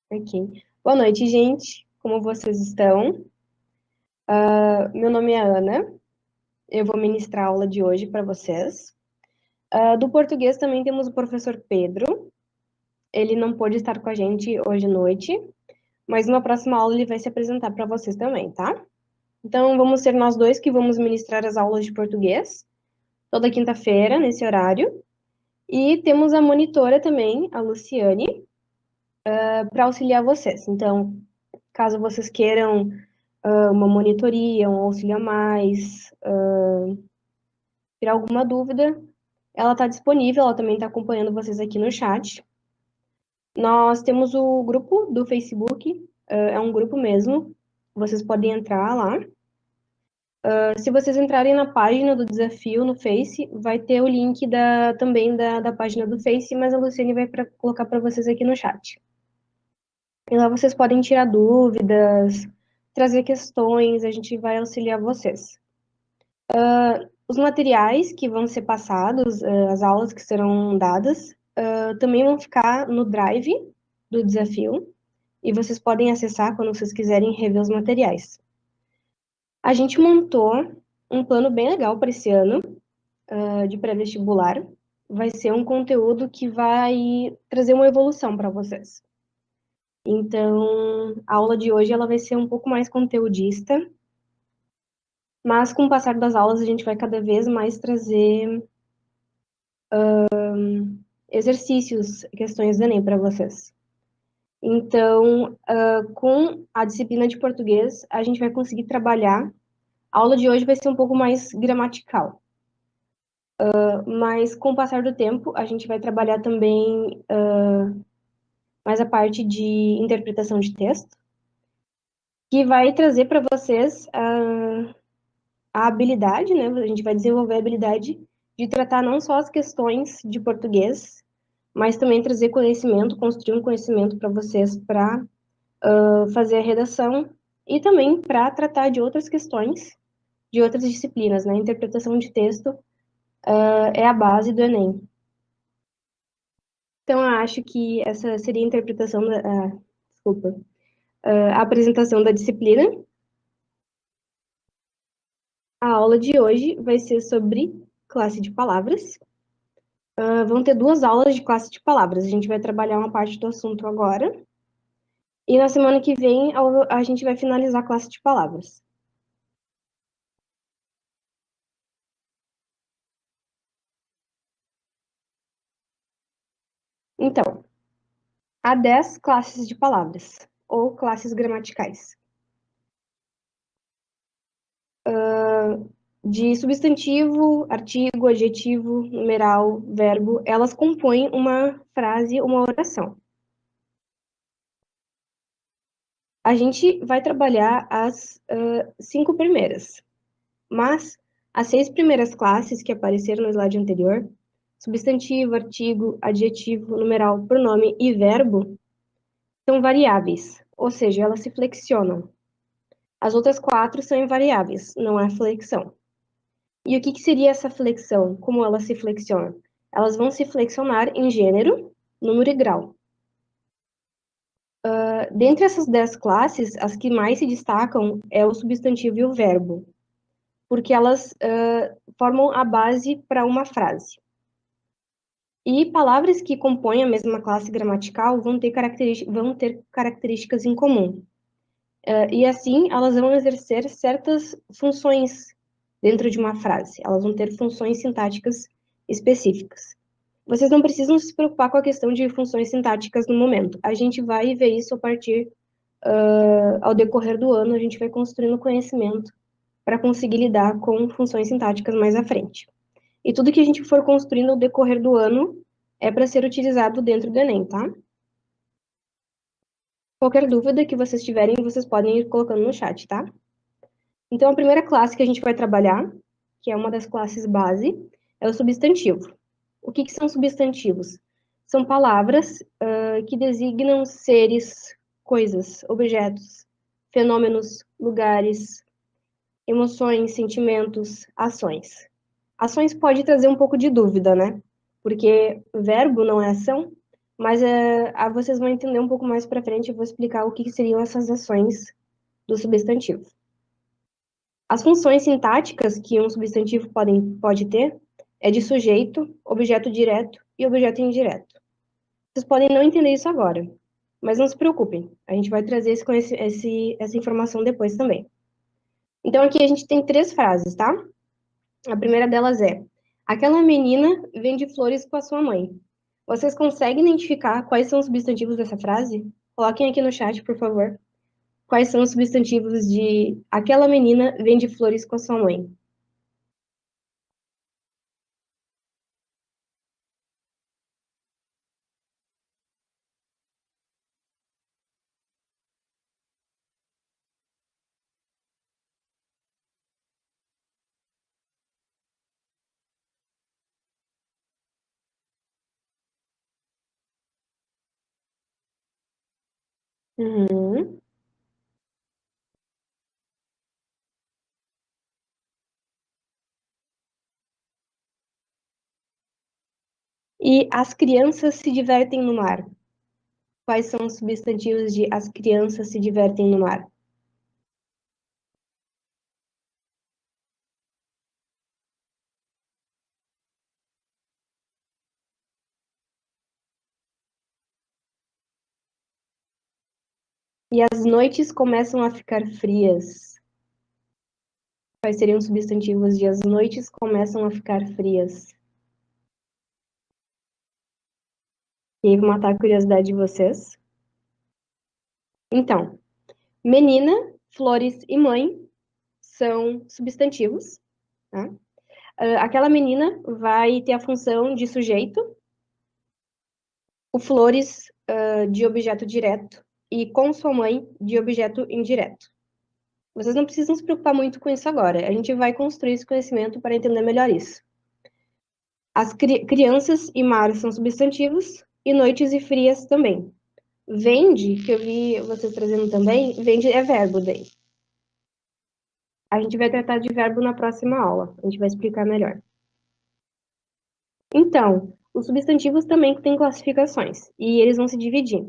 Ok. Boa noite, gente. Como vocês estão? Meu nome é Ana. Eu vou ministrar a aula de hoje para vocês. Do português também temos o professor Pedro. Ele não pôde estar com a gente hoje à noite, mas numa próxima aula ele vai se apresentar para vocês também, tá? Então, vamos ser nós dois que vamos ministrar as aulas de português, toda quinta-feira, nesse horário. E temos a monitora também, a Luciane, para auxiliar vocês. Então, caso vocês queiram uma monitoria, um auxílio a mais, tirar alguma dúvida, ela está disponível, ela também está acompanhando vocês aqui no chat. Nós temos o grupo do Facebook, é um grupo mesmo, vocês podem entrar lá. Se vocês entrarem na página do desafio no Face, vai ter o link também da página do Face, mas a Luciane vai colocar para vocês aqui no chat. E lá vocês podem tirar dúvidas, trazer questões, a gente vai auxiliar vocês. Os materiais que vão ser passados, as aulas que serão dadas, também vão ficar no Drive do desafio, e vocês podem acessar quando vocês quiserem rever os materiais. A gente montou um plano bem legal para esse ano, de pré-vestibular. Vai ser um conteúdo que vai trazer uma evolução para vocês. Então, a aula de hoje ela vai ser um pouco mais conteudista, mas com o passar das aulas a gente vai cada vez mais trazer exercícios, questões do Enem para vocês. Então, com a disciplina de português, a gente vai conseguir trabalhar. A aula de hoje vai ser um pouco mais gramatical. Mas com o passar do tempo, a gente vai trabalhar também mais a parte de interpretação de texto, que vai trazer para vocês a habilidade, né? A gente vai desenvolver a habilidade de tratar não só as questões de português, mas também trazer conhecimento, construir um conhecimento para vocês para fazer a redação e também para tratar de outras questões, de outras disciplinas, né? Interpretação de texto é a base do Enem. Então, eu acho que essa seria a interpretação desculpa, a apresentação da disciplina. A aula de hoje vai ser sobre classe de palavras. Vão ter 2 aulas de classe de palavras. A gente vai trabalhar uma parte do assunto agora. E na semana que vem, a gente vai finalizar a classe de palavras. Então, há 10 classes de palavras, ou classes gramaticais. De substantivo, artigo, adjetivo, numeral, verbo, elas compõem uma frase, uma oração. A gente vai trabalhar as 5 primeiras, mas as 6 primeiras classes que apareceram no slide anterior, substantivo, artigo, adjetivo, numeral, pronome e verbo, são variáveis, ou seja, elas se flexionam. As outras 4 são invariáveis, não há flexão. E o que seria essa flexão? Como elas se flexionam? Elas vão se flexionar em gênero, número e grau. Dentre essas 10 classes, as que mais se destacam é o substantivo e o verbo, porque elas formam a base para uma frase. E palavras que compõem a mesma classe gramatical vão ter características em comum. E assim, elas vão exercer certas funções dentro de uma frase. Elas vão ter funções sintáticas específicas. Vocês não precisam se preocupar com a questão de funções sintáticas no momento. A gente vai ver isso a partir, ao decorrer do ano, a gente vai construindo conhecimento para conseguir lidar com funções sintáticas mais à frente. E tudo que a gente for construindo ao decorrer do ano é para ser utilizado dentro do Enem, tá? Qualquer dúvida que vocês tiverem, vocês podem ir colocando no chat, tá? Então, a primeira classe que a gente vai trabalhar, que é uma das classes base, é o substantivo. O que são substantivos? São palavras que designam seres, coisas, objetos, fenômenos, lugares, emoções, sentimentos, ações. Ações pode trazer um pouco de dúvida, né? Porque verbo não é ação, mas vocês vão entender um pouco mais para frente, eu vou explicar o que seriam essas ações do substantivo. As funções sintáticas que um substantivo pode ter é de sujeito, objeto direto e objeto indireto. Vocês podem não entender isso agora, mas não se preocupem, a gente vai trazer essa informação depois também. Então, aqui a gente tem 3 frases, tá? A primeira delas é: aquela menina vende flores com a sua mãe. Vocês conseguem identificar quais são os substantivos dessa frase? Coloquem aqui no chat, por favor. Quais são os substantivos de aquela menina vende flores com a sua mãe? Uhum. E as crianças se divertem no mar. Quais são os substantivos de as crianças se divertem no mar? E as noites começam a ficar frias. Quais seriam os substantivos de as noites começam a ficar frias? E aí, vou matar a curiosidade de vocês. Então, menina, flores e mãe são substantivos, tá? Aquela menina vai ter a função de sujeito, o flores de objeto direto e com sua mãe de objeto indireto. Vocês não precisam se preocupar muito com isso agora. A gente vai construir esse conhecimento para entender melhor isso. As crianças e mar são substantivos e noites e frias também. Vende, que eu vi vocês trazendo também, vende é verbo daí. A gente vai tratar de verbo na próxima aula. A gente vai explicar melhor. Então, os substantivos também têm classificações, e eles vão se dividir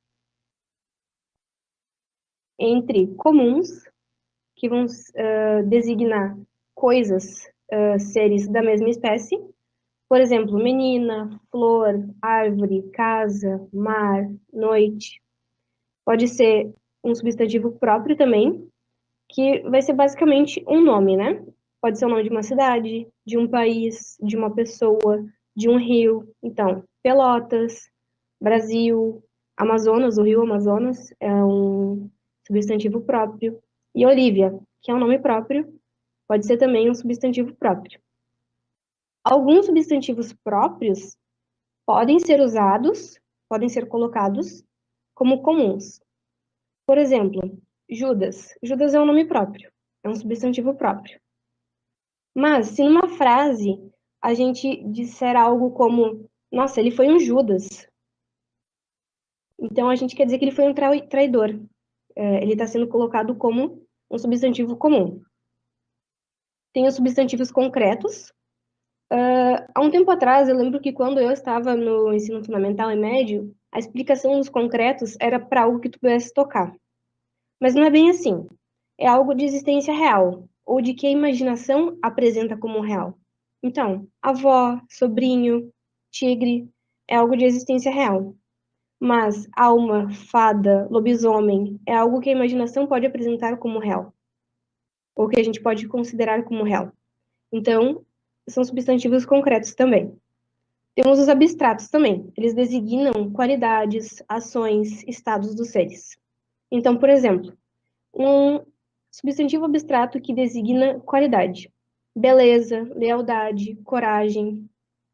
entre comuns, que vão designar coisas, seres da mesma espécie. Por exemplo, menina, flor, árvore, casa, mar, noite. Pode ser um substantivo próprio também, que vai ser basicamente um nome, né? Pode ser o nome de uma cidade, de um país, de uma pessoa, de um rio. Então, Pelotas, Brasil, Amazonas, o rio Amazonas é um substantivo próprio. E Olívia, que é um nome próprio, pode ser também um substantivo próprio. Alguns substantivos próprios podem ser usados, podem ser colocados como comuns. Por exemplo, Judas. Judas é um nome próprio, é um substantivo próprio. Mas, se numa frase a gente disser algo como, nossa, ele foi um Judas, então a gente quer dizer que ele foi um traidor. Ele está sendo colocado como um substantivo comum. Tem os substantivos concretos. Há um tempo atrás, eu lembro que quando eu estava no ensino fundamental e médio, a explicação dos concretos era para algo que tu pudesse tocar. Mas não é bem assim. É algo de existência real, ou de que a imaginação apresenta como real. Então, avó, sobrinho, tigre, é algo de existência real. Mas alma, fada, lobisomem, é algo que a imaginação pode apresentar como real, ou que a gente pode considerar como real. Então, são substantivos concretos também. Temos os abstratos também. Eles designam qualidades, ações, estados dos seres. Então, por exemplo, um substantivo abstrato que designa qualidade. Beleza, lealdade, coragem,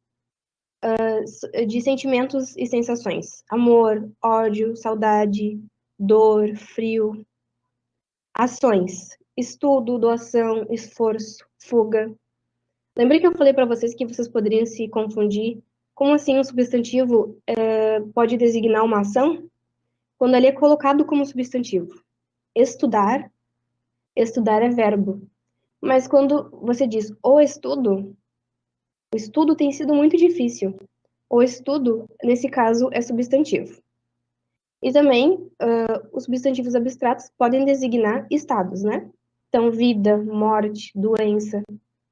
de sentimentos e sensações. Amor, ódio, saudade, dor, frio. Ações. Estudo, doação, esforço, fuga. Lembrei que eu falei para vocês que vocês poderiam se confundir. Como assim um substantivo pode designar uma ação? Quando ele é colocado como substantivo. Estudar, estudar é verbo. Mas quando você diz o estudo tem sido muito difícil. O estudo, nesse caso, é substantivo. E também, os substantivos abstratos podem designar estados, né? Então, vida, morte, doença.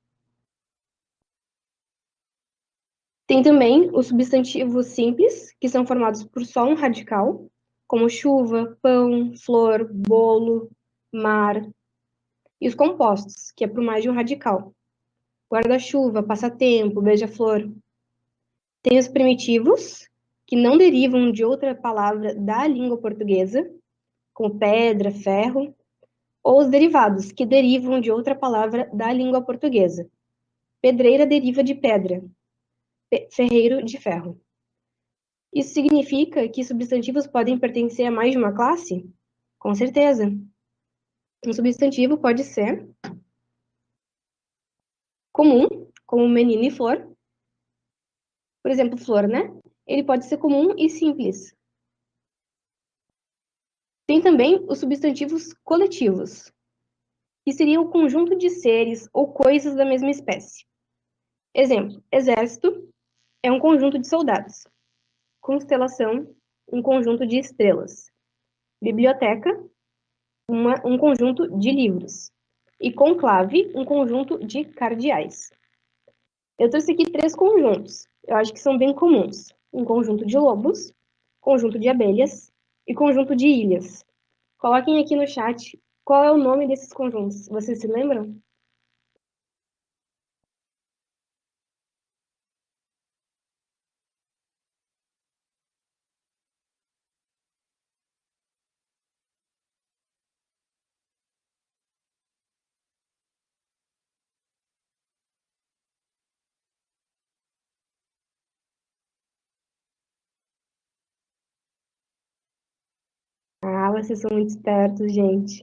Tem também os substantivos simples, que são formados por só um radical, como chuva, pão, flor, bolo, mar. E os compostos, que é por mais de um radical. Guarda-chuva, passatempo, beija-flor. Tem os primitivos, que não derivam de outra palavra da língua portuguesa, como pedra, ferro, ou os derivados, que derivam de outra palavra da língua portuguesa. Pedreira deriva de pedra, ferreiro de ferro. Isso significa que substantivos podem pertencer a mais de uma classe? Com certeza. Um substantivo pode ser comum, como menino e flor. Por exemplo, flor, né? Ele pode ser comum e simples. Tem também os substantivos coletivos, que seria o conjunto de seres ou coisas da mesma espécie. Exemplo, exército é um conjunto de soldados. Constelação, um conjunto de estrelas. Biblioteca, um conjunto de livros. E conclave, um conjunto de cardeais. Eu trouxe aqui 3 conjuntos. Eu acho que são bem comuns. Um conjunto de lobos, conjunto de abelhas e conjunto de ilhas. Coloquem aqui no chat qual é o nome desses conjuntos. Vocês se lembram? Ah, vocês são muito espertos, gente.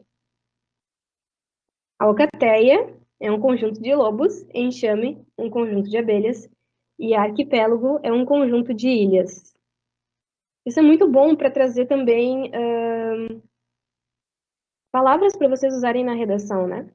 A alcateia é um conjunto de lobos, enxame, um conjunto de abelhas, e arquipélago é um conjunto de ilhas. Isso é muito bom para trazer também palavras para vocês usarem na redação, né?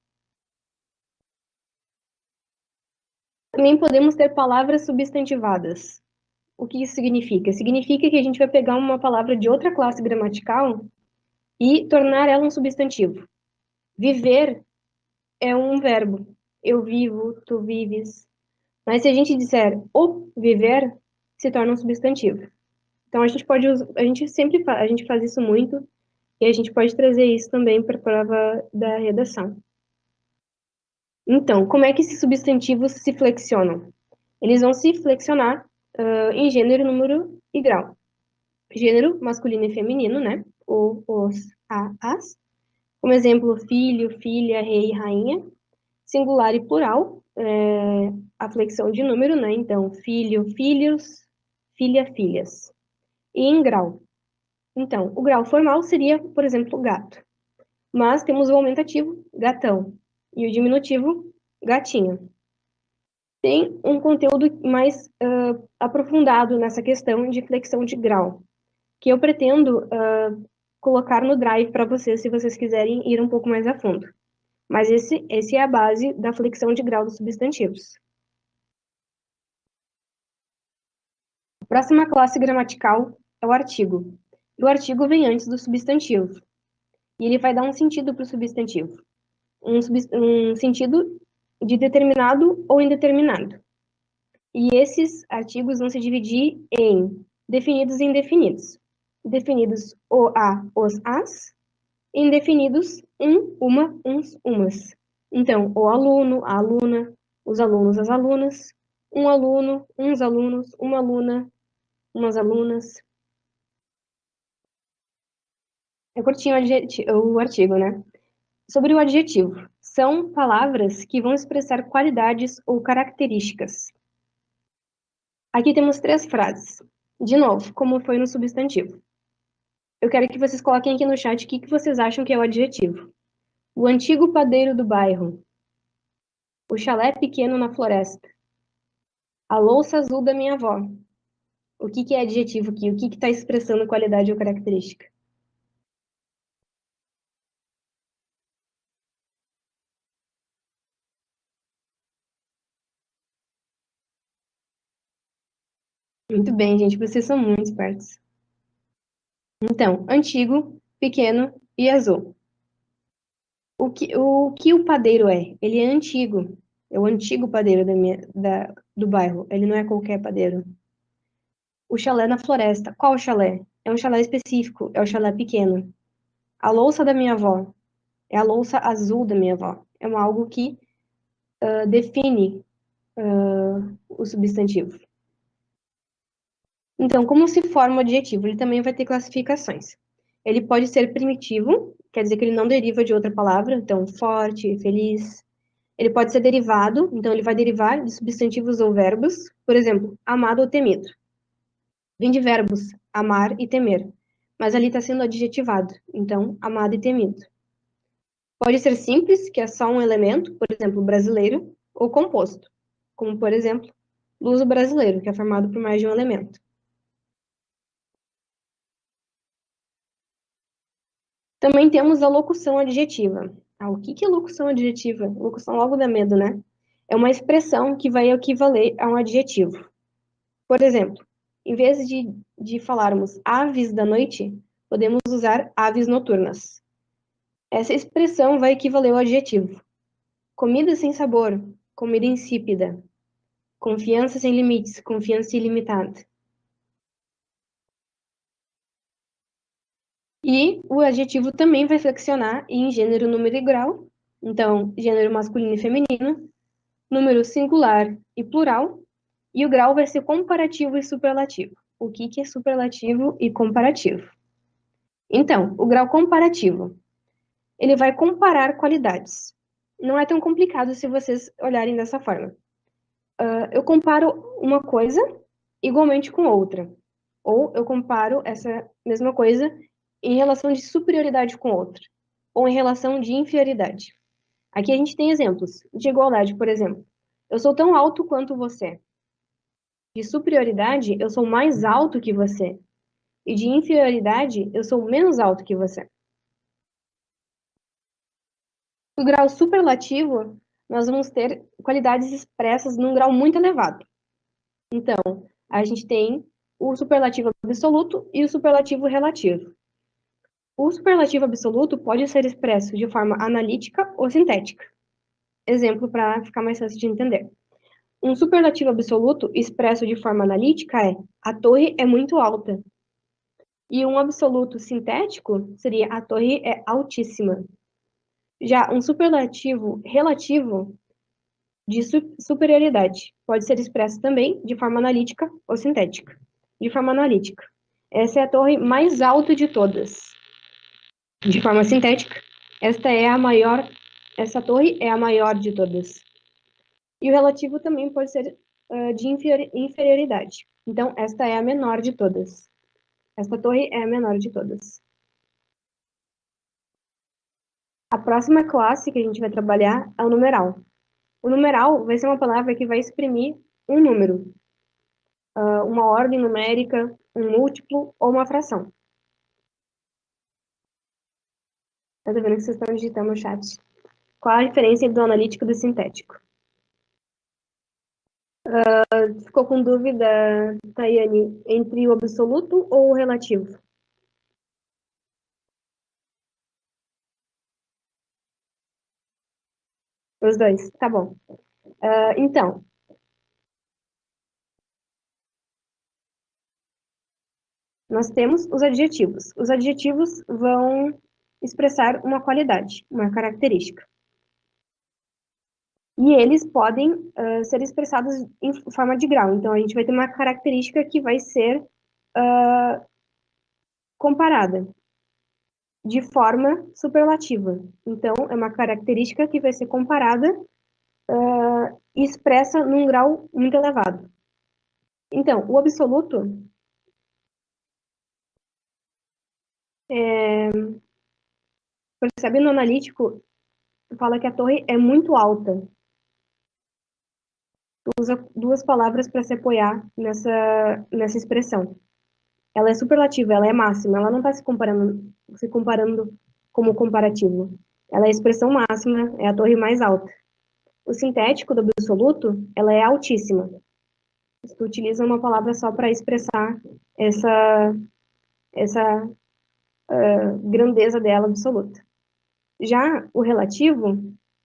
Também podemos ter palavras substantivadas. O que isso significa? Significa que a gente vai pegar uma palavra de outra classe gramatical e tornar ela um substantivo. Viver é um verbo. Eu vivo, tu vives. Mas se a gente disser o viver, se torna um substantivo. Então a gente pode usar, a gente sempre a gente faz isso muito e a gente pode trazer isso também para a prova da redação. Então, como é que esses substantivos se flexionam? Eles vão se flexionar em gênero, número e grau. Gênero masculino e feminino, né? O, os, a, as. Como exemplo, filho, filha, rei, rainha. Singular e plural, a flexão de número, né? Então, filho, filhos, filha, filhas. E em grau. Então, o grau formal seria, por exemplo, gato. Mas temos o aumentativo, gatão. E o diminutivo, gatinho. Tem um conteúdo mais aprofundado nessa questão de flexão de grau, que eu pretendo colocar no Drive para vocês, se vocês quiserem ir um pouco mais a fundo. Mas esse é a base da flexão de grau dos substantivos. A próxima classe gramatical é o artigo. E o artigo vem antes do substantivo. E ele vai dar um sentido para o substantivo. Um sentido de determinado ou indeterminado. E esses artigos vão se dividir em definidos e indefinidos. Definidos o, a, os, as. Indefinidos um, uma, uns, umas. Então, o aluno, a aluna, os alunos, as alunas, um aluno, uns alunos, uma aluna, umas alunas. É curtinho o artigo, né? Sobre o adjetivo. São palavras que vão expressar qualidades ou características. Aqui temos 3 frases. De novo, como foi no substantivo. Eu quero que vocês coloquem aqui no chat o que vocês acham que é o adjetivo. O antigo padeiro do bairro. O chalé pequeno na floresta. A louça azul da minha avó. O que é adjetivo aqui? O que está expressando qualidade ou característica? Muito bem, gente, vocês são muito espertos. Então, antigo, pequeno e azul. O que o padeiro é? Ele é antigo. É o antigo padeiro do bairro. Ele não é qualquer padeiro. O chalé na floresta. Qual chalé? É um chalé específico. É o chalé pequeno. A louça da minha avó. É a louça azul da minha avó. É algo que define o substantivo. Então, como se forma o adjetivo? Ele também vai ter classificações. Ele pode ser primitivo, quer dizer que ele não deriva de outra palavra, então forte, feliz. Ele pode ser derivado, então ele vai derivar de substantivos ou verbos, por exemplo, amado ou temido. Vem de verbos amar e temer, mas ali está sendo adjetivado, então amado e temido. Pode ser simples, que é só um elemento, por exemplo, brasileiro, ou composto, como por exemplo, luso brasileiro, que é formado por mais de um elemento. Também temos a locução adjetiva. O que é locução adjetiva? Locução logo dá medo, né? É uma expressão que vai equivaler a um adjetivo. Por exemplo, em vez de falarmos aves da noite, podemos usar aves noturnas. Essa expressão vai equivaler ao adjetivo. Comida sem sabor, comida insípida. Confiança sem limites, confiança ilimitada. E o adjetivo também vai flexionar em gênero, número e grau. Então, gênero masculino e feminino, número singular e plural, e o grau vai ser comparativo e superlativo. O que é superlativo e comparativo? Então, o grau comparativo, ele vai comparar qualidades. Não é tão complicado se vocês olharem dessa forma. Eu comparo uma coisa igualmente com outra. Ou eu comparo essa mesma coisa em relação de superioridade com outra. Ou em relação de inferioridade. Aqui a gente tem exemplos de igualdade, por exemplo. Eu sou tão alto quanto você. De superioridade, eu sou mais alto que você. E de inferioridade, eu sou menos alto que você. No grau superlativo, nós vamos ter qualidades expressas num grau muito elevado. Então, a gente tem o superlativo absoluto e o superlativo relativo. O superlativo absoluto pode ser expresso de forma analítica ou sintética. Exemplo para ficar mais fácil de entender. Um superlativo absoluto expresso de forma analítica é: a torre é muito alta. E um absoluto sintético seria: a torre é altíssima. Já um superlativo relativo de superioridade pode ser expresso também de forma analítica ou sintética. De forma analítica. Essa é a torre mais alta de todas. De forma sintética, essa torre é a maior de todas. E o relativo também pode ser de inferioridade. Então, esta é a menor de todas. Esta torre é a menor de todas. A próxima classe que a gente vai trabalhar é o numeral. O numeral vai ser uma palavra que vai exprimir um número, uma ordem numérica, um múltiplo ou uma fração. Eu tô vendo que vocês estão digitando no chat. Qual a diferença do analítico e do sintético? Ficou com dúvida, Tayane, entre o absoluto ou o relativo? Os dois, tá bom. Então, nós temos os adjetivos. Os adjetivos vão expressar uma qualidade, uma característica. E eles podem ser expressados em forma de grau. Então, a gente vai ter uma característica que vai ser comparada de forma superlativa. Então, é uma característica que vai ser comparada e expressa num grau muito elevado. Então, o absoluto percebe no analítico, fala que a torre é muito alta. Usa duas palavras para se apoiar nessa expressão. Ela é superlativa, ela é máxima, ela não está se comparando como comparativo. Ela é a expressão máxima, é a torre mais alta. O sintético do absoluto, ela é altíssima. Se tu utiliza uma palavra só para expressar essa grandeza dela absoluta. Já o relativo,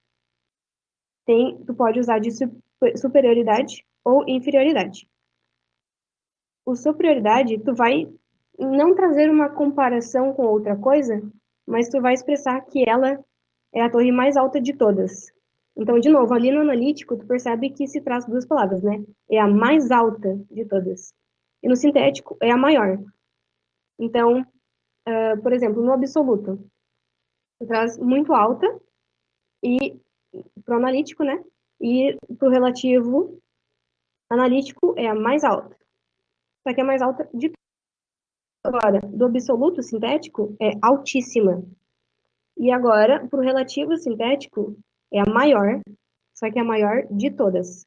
tu pode usar de superioridade ou inferioridade. O superioridade, tu vai não trazer uma comparação com outra coisa, mas tu vai expressar que ela é a torre mais alta de todas. Então, de novo, ali no analítico, tu percebe que se traz duas palavras, né? É a mais alta de todas. E no sintético, é a maior. Então, por exemplo, no absoluto, tu traz muito alta e pro analítico, né? E pro relativo analítico é a mais alta. Só que é a mais alta de todas. Agora, do absoluto sintético é altíssima. E agora, pro relativo sintético, é a maior, só que é a maior de todas.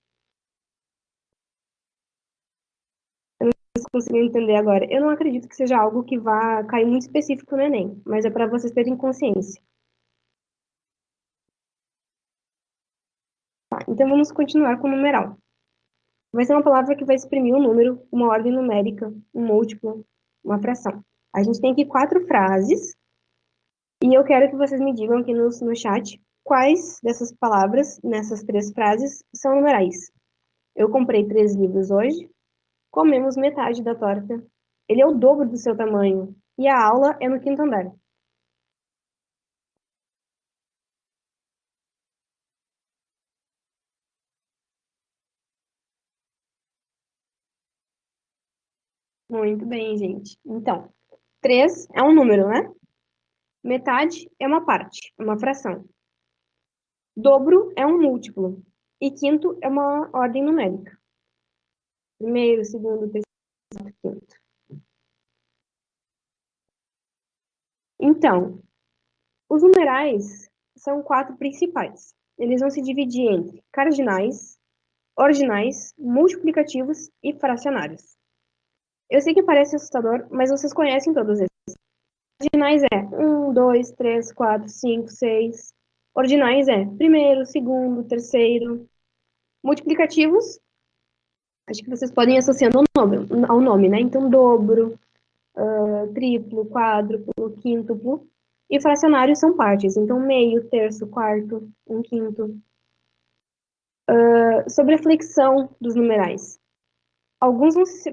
Vocês conseguiram entender agora? Eu não acredito que seja algo que vá cair muito específico no Enem, mas é para vocês terem consciência. Tá, então vamos continuar com o numeral. Vai ser uma palavra que vai exprimir um número, uma ordem numérica, um múltiplo, uma fração. A gente tem aqui 4 frases, e eu quero que vocês me digam aqui no chat quais dessas palavras, nessas 3 frases, são numerais. Eu comprei 3 livros hoje, comemos metade da torta, ele é o dobro do seu tamanho, e a aula é no 5º andar. Muito bem, gente. Então, 3 é um número, né? Metade é uma parte, uma fração. Dobro é um múltiplo. E quinto é uma ordem numérica. Primeiro, segundo, terceiro, quinto. Então, os numerais são 4 principais. Eles vão se dividir entre cardinais, ordinais, multiplicativos e fracionários. Eu sei que parece assustador, mas vocês conhecem todos esses. Cardinais é 1, 2, 3, 4, 5, 6. Ordinais é primeiro, segundo, terceiro. Multiplicativos, acho que vocês podem ir associando ao nome, né? Então, dobro, triplo, quádruplo, quíntuplo. E fracionários são partes, então meio, terço, quarto, um quinto. Sobre a flexão dos numerais. Alguns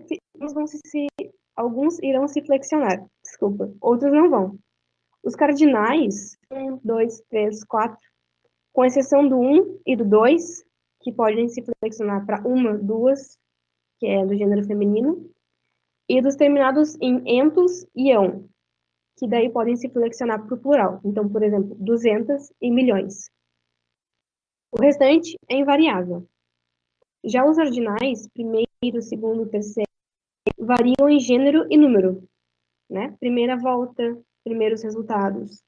alguns irão se flexionar, desculpa, outros não vão. Os cardinais, 1, 2, 3, 4, com exceção do 1 e do 2, que podem se flexionar para uma, duas, que é do gênero feminino, e dos terminados em entos e ão, que daí podem se flexionar para o plural. Então, por exemplo, 200 e milhões. O restante é invariável. Já os ordinais, primeiro, segundo, terceiro, variam em gênero e número, né? Primeira volta, primeiros resultados.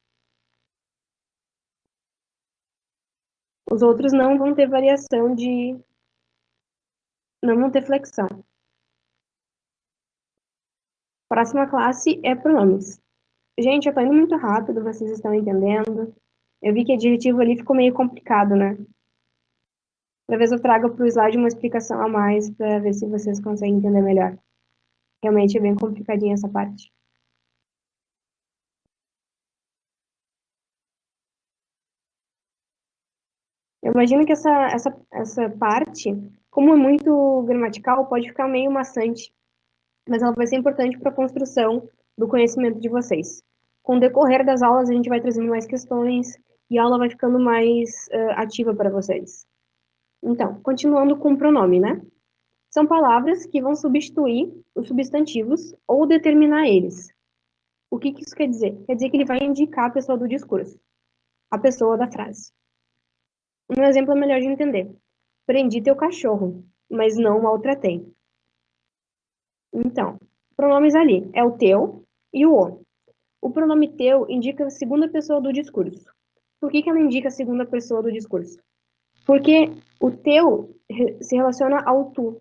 Os outros não vão ter variação de... não vão ter flexão. Próxima classe é pronomes. Gente, eu tô indo muito rápido, vocês estão entendendo? Eu vi que adjetivo ali ficou meio complicado, né? Talvez eu traga para o slide uma explicação a mais para ver se vocês conseguem entender melhor. Realmente é bem complicadinha essa parte. Eu imagino que essa parte, como é muito gramatical, pode ficar meio maçante, mas ela vai ser importante para a construção do conhecimento de vocês. Com o decorrer das aulas, a gente vai trazendo mais questões e a aula vai ficando mais ativa para vocês. Então, continuando com o pronome, né? São palavras que vão substituir os substantivos ou determinar eles. O que isso quer dizer? Quer dizer que ele vai indicar a pessoa do discurso, a pessoa da frase. Um exemplo é melhor de entender. Prendi teu cachorro, mas não o maltratei. Então, pronomes ali é o teu e o o. O pronome teu indica a segunda pessoa do discurso. Por que ela indica a segunda pessoa do discurso? Porque o teu se relaciona ao tu.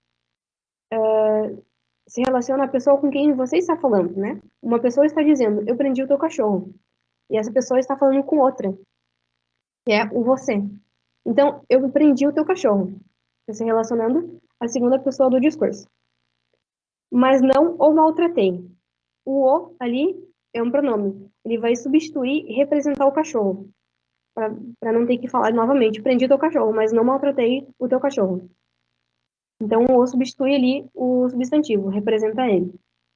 Se relaciona à pessoa com quem você está falando, né? Uma pessoa está dizendo, eu prendi o teu cachorro. E essa pessoa está falando com outra, que é o você. Então, eu prendi o teu cachorro. Está se relacionando a segunda pessoa do discurso. Mas não o maltratei. O ali é um pronome. Ele vai substituir e representar o cachorro. Para não ter que falar novamente, prendi teu cachorro, mas não maltratei o teu cachorro. Então, o substitui ali o substantivo, representa ele.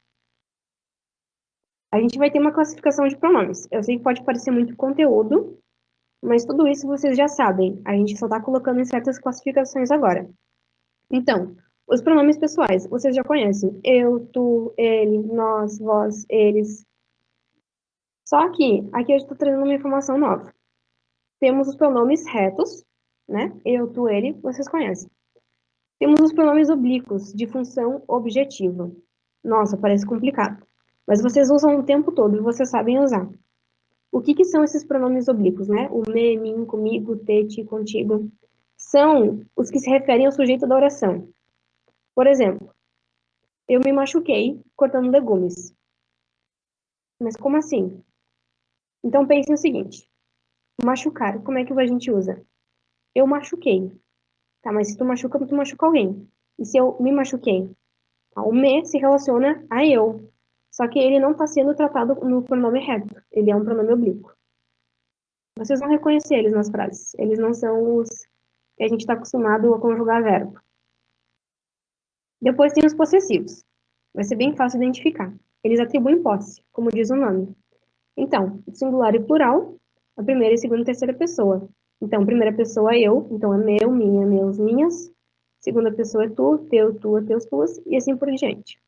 A gente vai ter uma classificação de pronomes. Eu sei que pode parecer muito conteúdo, mas tudo isso vocês já sabem. A gente só está colocando em certas classificações agora. Então, os pronomes pessoais, vocês já conhecem. Eu, tu, ele, nós, vós, eles. Só que aqui eu estou trazendo uma informação nova. Temos os pronomes retos, né? Eu, tu, ele, vocês conhecem. Temos os pronomes oblíquos, de função objetiva. Nossa, parece complicado. Mas vocês usam o tempo todo e vocês sabem usar. O que são esses pronomes oblíquos, né? O me, mim, comigo, te, ti, contigo. São os que se referem ao sujeito da oração. Por exemplo, eu me machuquei cortando legumes. Mas como assim? Então pense no seguinte: machucar, como é que a gente usa? Eu machuquei. Tá, mas se tu machuca alguém. E se eu me machuquei? O me se relaciona a eu. Só que ele não está sendo tratado no pronome reto. Ele é um pronome oblíquo. Vocês vão reconhecer eles nas frases. Eles não são os que a gente está acostumado a conjugar verbo. Depois tem os possessivos. Vai ser bem fácil identificar. Eles atribuem posse, como diz o nome. Então, singular e plural, a primeira, segunda e terceira pessoa. Então, primeira pessoa é eu, então é meu, minha, meus, minhas. Segunda pessoa é tu, teu, tua, teus, tuas, e assim por diante.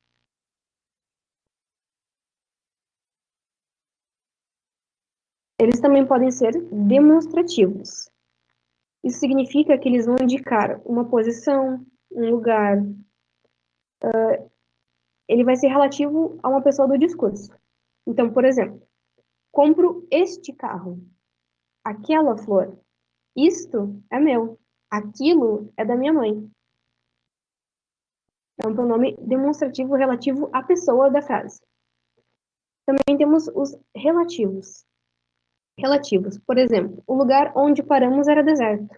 Eles também podem ser demonstrativos. Isso significa que eles vão indicar uma posição, um lugar. Ele vai ser relativo a uma pessoa do discurso. Então, por exemplo, compro este carro, aquela flor, isto é meu, aquilo é da minha mãe. É um pronome demonstrativo relativo à pessoa da frase. Também temos os relativos. Relativos, por exemplo, o lugar onde paramos era deserto.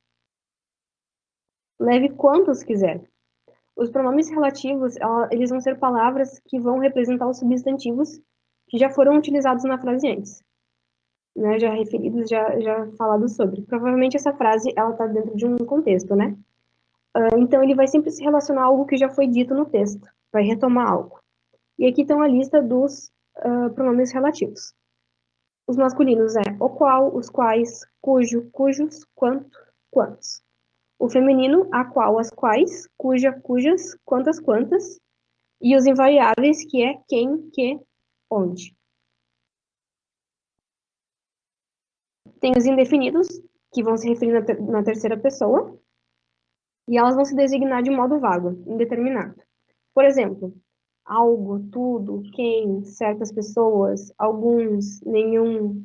Leve quantos quiser. Os pronomes relativos, eles vão ser palavras que vão representar os substantivos que já foram utilizados na frase antes, né? Já referidos, já falados sobre. Provavelmente essa frase, ela está dentro de um contexto, né? Então, ele vai sempre se relacionar a algo que já foi dito no texto, vai retomar algo. E aqui estão a lista dos pronomes relativos. Os masculinos é o qual, os quais, cujo, cujos, quanto, quantos. O feminino, a qual, as quais, cuja, cujas, quantas, quantas. E os invariáveis, que é quem, que, onde. Tem os indefinidos, que vão se referir na terceira pessoa, e elas vão se designar de modo vago, indeterminado. Por exemplo, algo, tudo, quem, certas pessoas, alguns, nenhum.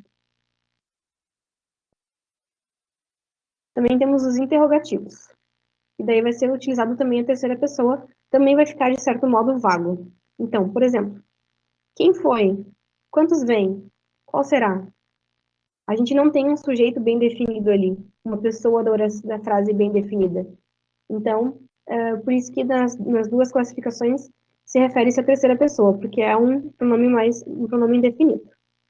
Também temos os interrogativos, e daí vai ser utilizado também a terceira pessoa, também vai ficar de certo modo vago. Então, por exemplo, quem foi? Quantos vêm? Qual será? A gente não tem um sujeito bem definido ali, uma pessoa da frase bem definida. Então, por isso que nas duas classificações se refere-se à terceira pessoa, porque é um pronome indefinido.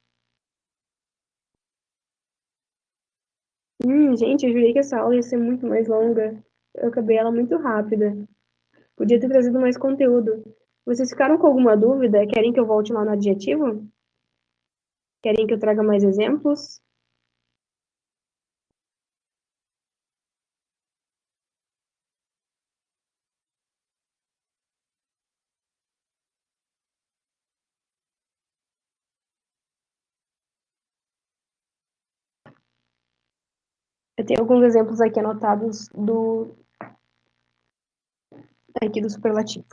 Gente, eu jurei que essa aula ia ser muito mais longa. Eu acabei ela muito rápida. Podia ter trazido mais conteúdo. Vocês ficaram com alguma dúvida? Querem que eu volte lá no adjetivo? Querem que eu traga mais exemplos? Eu tenho alguns exemplos aqui anotados aqui do superlativo.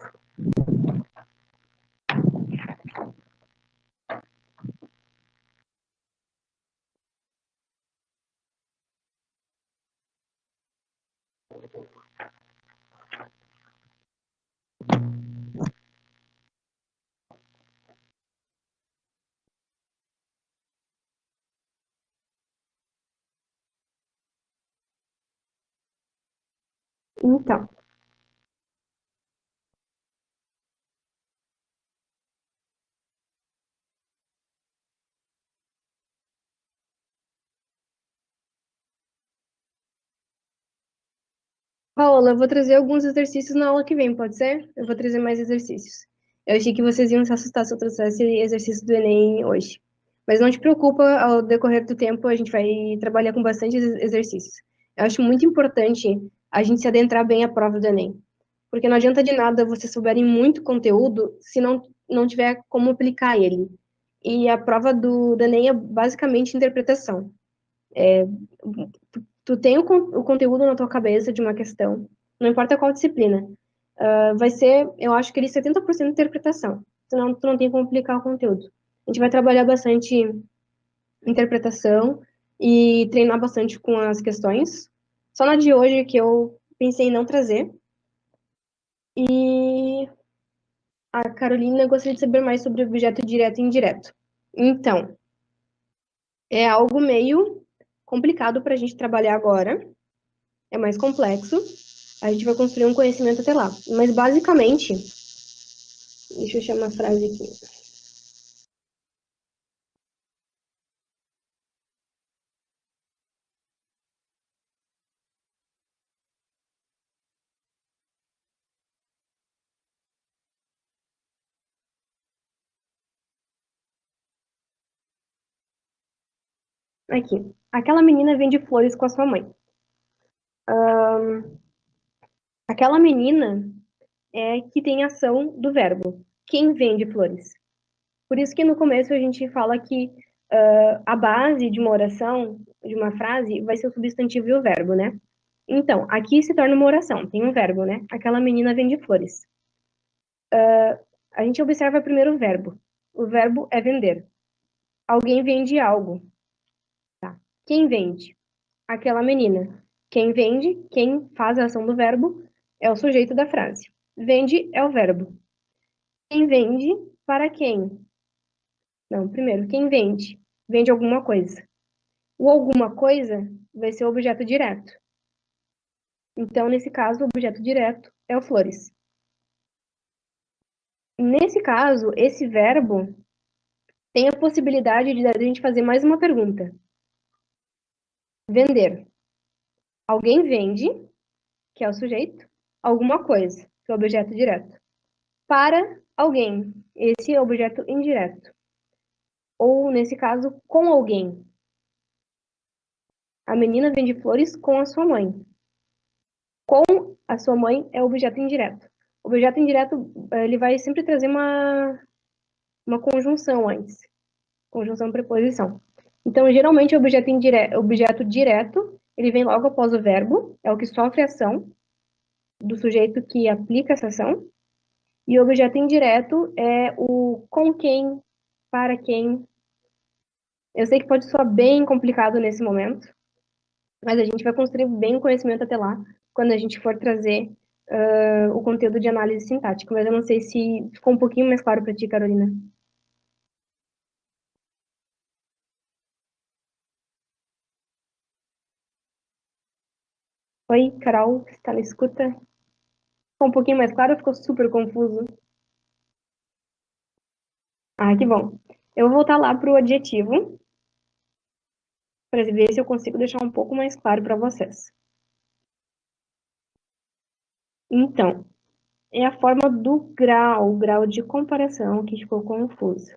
Então, Paola, eu vou trazer alguns exercícios na aula que vem, pode ser? Eu vou trazer mais exercícios. Eu achei que vocês iam se assustar se eu trouxesse exercício do Enem hoje. Mas não te preocupa, ao decorrer do tempo a gente vai trabalhar com bastante exercícios. Eu acho muito importante a gente se adentrar bem à prova do Enem. Porque não adianta de nada vocês souberem muito conteúdo se não tiver como aplicar ele. E a prova do Enem é basicamente interpretação. Tu tem o conteúdo na tua cabeça de uma questão, não importa qual disciplina, vai ser, eu acho que ele 70% interpretação, senão tu não tem como aplicar o conteúdo. A gente vai trabalhar bastante interpretação e treinar bastante com as questões. Só na de hoje que eu pensei em não trazer. E a Carolina gostaria de saber mais sobre objeto direto e indireto. Então, é algo meio complicado para a gente trabalhar agora, é mais complexo. A gente vai construir um conhecimento até lá. Mas, basicamente, deixa eu chamar a frase aqui. Aqui. Aquela menina vende flores com a sua mãe. Aquela menina é que tem ação do verbo. Quem vende flores? Por isso que no começo a gente fala que a base de uma oração, de uma frase, vai ser o substantivo e o verbo, né? Então, aqui se torna uma oração, tem um verbo, né? Aquela menina vende flores. A gente observa primeiro o verbo. O verbo é vender. Alguém vende algo. Quem vende? Aquela menina. Quem vende, quem faz a ação do verbo, é o sujeito da frase. Vende é o verbo. Quem vende para quem? Não, primeiro, quem vende? Vende alguma coisa. O alguma coisa vai ser o objeto direto. Então, nesse caso, o objeto direto é o flores. Nesse caso, esse verbo tem a possibilidade de a gente fazer mais uma pergunta. Vender. Alguém vende, que é o sujeito, alguma coisa, que é o objeto direto. Para alguém, esse é o objeto indireto. Ou, nesse caso, com alguém. A menina vende flores com a sua mãe. A sua mãe é o objeto indireto. O objeto indireto, ele vai sempre trazer uma conjunção antes. Conjunção preposição. Então, geralmente, o objeto direto, ele vem logo após o verbo, é o que sofre a ação do sujeito que aplica essa ação. E o objeto indireto é o com quem, para quem. Eu sei que pode soar bem complicado nesse momento, mas a gente vai construir bem o conhecimento até lá, quando a gente for trazer o conteúdo de análise sintática. Mas eu não sei se ficou um pouquinho mais claro para ti, Carolina. Oi, Carol, você está na escuta? Ficou um pouquinho mais claro ou ficou super confuso? Ah, que bom. Eu vou voltar lá para o adjetivo, para ver se eu consigo deixar um pouco mais claro para vocês. Então, é a forma do grau, o grau de comparação que ficou confuso.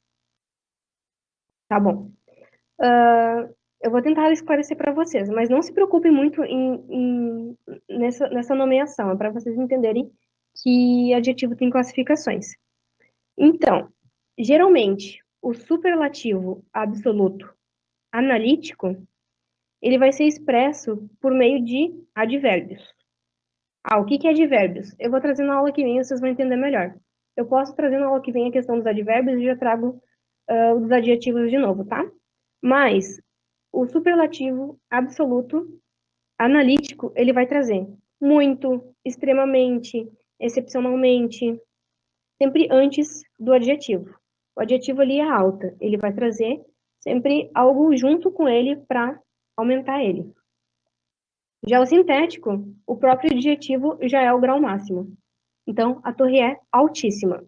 Tá bom. Eu vou tentar esclarecer para vocês, mas não se preocupem muito nessa nomeação, é para vocês entenderem que adjetivo tem classificações. Então, geralmente, o superlativo absoluto analítico, ele vai ser expresso por meio de advérbios. Ah, o que que é advérbios? Eu vou trazer na aula que vem, vocês vão entender melhor. Eu posso trazer na aula que vem a questão dos advérbios e já trago os adjetivos de novo, tá? Mas o superlativo absoluto analítico, ele vai trazer muito, extremamente, excepcionalmente, sempre antes do adjetivo. O adjetivo ali é alta, ele vai trazer sempre algo junto com ele para aumentar ele. Já o sintético, o próprio adjetivo já é o grau máximo. Então, a torre é altíssima.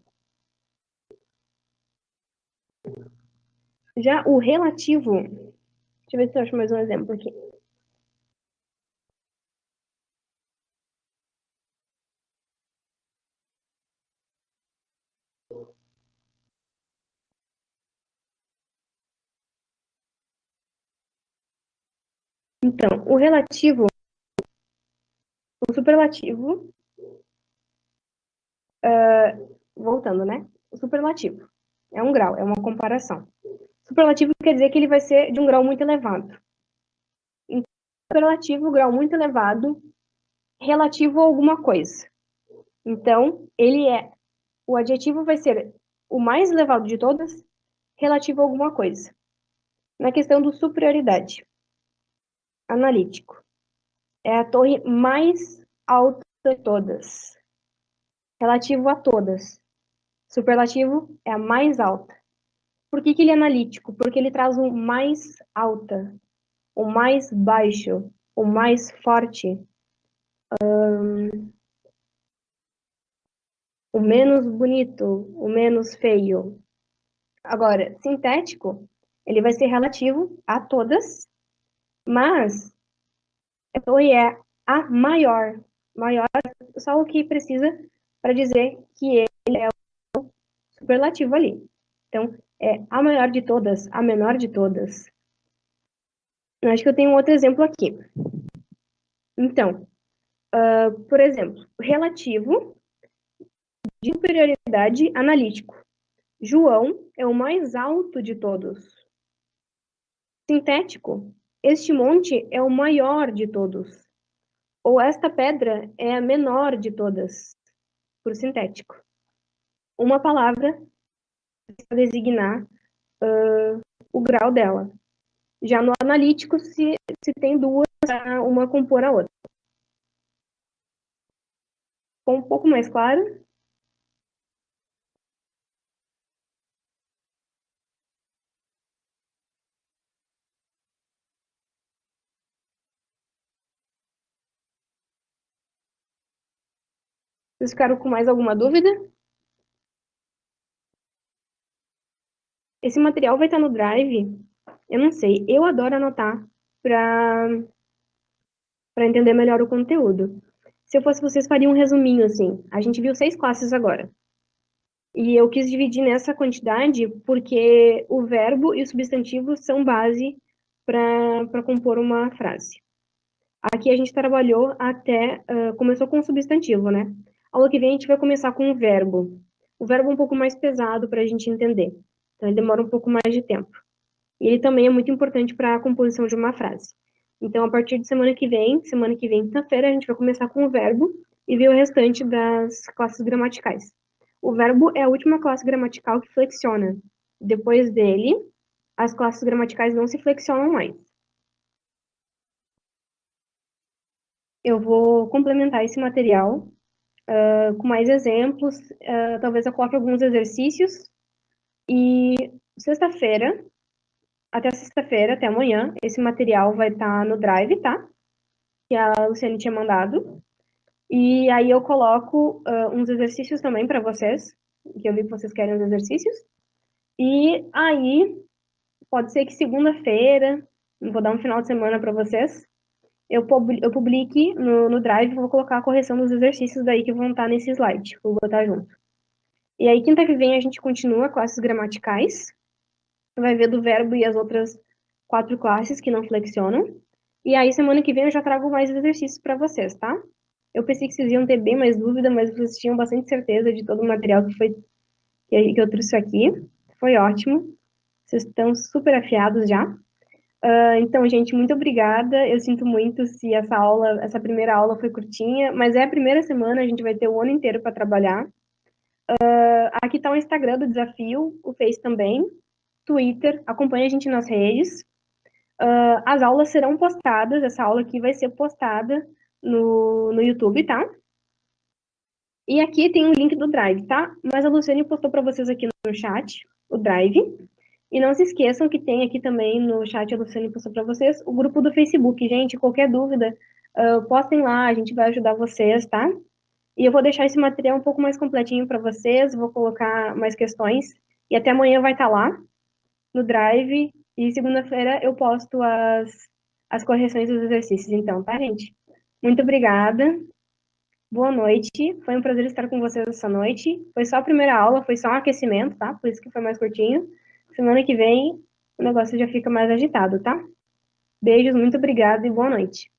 Já o relativo, deixa eu ver se eu acho mais um exemplo aqui. Então, o relativo, o superlativo, voltando, né? O superlativo é um grau, é uma comparação. Superlativo quer dizer que ele vai ser de um grau muito elevado. Então, superlativo, grau muito elevado, relativo a alguma coisa. Então, o adjetivo vai ser o mais elevado de todas, relativo a alguma coisa. Na questão do superioridade, analítico, é a torre mais alta de todas, relativo a todas. Superlativo é a mais alta. Por que ele é analítico? Porque ele traz o mais alta, o mais baixo, o mais forte, o menos bonito, o menos feio. Agora, sintético, ele vai ser relativo a todas, mas a torre é a maior. Maior só o que precisa para dizer que ele é o superlativo ali. Então, é a maior de todas, a menor de todas. Eu acho que eu tenho um outro exemplo aqui. Então, por exemplo, relativo de superioridade analítico. João é o mais alto de todos. Sintético, este monte é o maior de todos. Ou esta pedra é a menor de todas, por sintético. Uma palavra para designar o grau dela. Já no analítico, se tem duas, uma compor a outra. Ficou um pouco mais claro? Vocês ficaram com mais alguma dúvida? Esse material vai estar no Drive. Eu não sei, eu adoro anotar para entender melhor o conteúdo. Se eu fosse vocês, faria um resuminho assim. A gente viu 6 classes agora. E eu quis dividir nessa quantidade porque o verbo e o substantivo são base para compor uma frase. Aqui a gente trabalhou até, começou com o substantivo, né? Aula que vem a gente vai começar com o verbo. O verbo é um pouco mais pesado para a gente entender. Então ele demora um pouco mais de tempo. E ele também é muito importante para a composição de uma frase. Então, a partir de semana que vem, quinta-feira, a gente vai começar com o verbo e ver o restante das classes gramaticais. O verbo é a última classe gramatical que flexiona. Depois dele, as classes gramaticais não se flexionam mais. Eu vou complementar esse material com mais exemplos, talvez eu coloque alguns exercícios. E sexta-feira, até amanhã, esse material vai estar no Drive, tá? Que a Luciane tinha mandado. E aí eu coloco uns exercícios também para vocês, que eu vi que vocês querem os exercícios. E aí, pode ser que segunda-feira, vou dar um final de semana para vocês, eu publique no Drive, vou colocar a correção dos exercícios daí que vão estar nesse slide, vou botar junto. E aí, quinta que vem, a gente continua classes gramaticais, vai ver do verbo e as outras 4 classes que não flexionam. E aí, semana que vem, eu já trago mais exercícios para vocês, tá? Eu pensei que vocês iam ter bem mais dúvida, mas vocês tinham bastante certeza de todo o material que eu trouxe aqui. Foi ótimo. Vocês estão super afiados já. Então, gente, muito obrigada. Eu sinto muito se essa primeira aula foi curtinha, mas é a primeira semana, a gente vai ter o ano inteiro para trabalhar. Aqui está o Instagram do desafio, o Face também, Twitter, acompanhe a gente nas redes. As aulas serão postadas, essa aula aqui vai ser postada no YouTube, tá? E aqui tem o link do Drive, tá? Mas a Luciane postou para vocês aqui no chat, o Drive. E não se esqueçam que tem aqui também no chat, a Luciane postou para vocês, o grupo do Facebook. Gente, qualquer dúvida, postem lá, a gente vai ajudar vocês, tá? E eu vou deixar esse material um pouco mais completinho para vocês, vou colocar mais questões. E até amanhã vai estar lá, no Drive. E segunda-feira eu posto as correções dos exercícios, então, tá, gente? Muito obrigada. Boa noite, foi um prazer estar com vocês essa noite. Foi só a primeira aula, foi só um aquecimento, tá? Por isso que foi mais curtinho. Semana que vem o negócio já fica mais agitado, tá? Beijos, muito obrigada e boa noite.